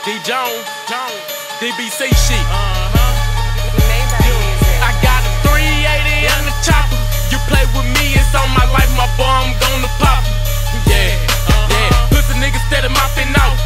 D Jones, DBC shit. I got a 380 and a chopper. You play with me, it's on my life, my boy, I'm gonna pop. Yeah, yeah. Pussy niggas steady mopping out.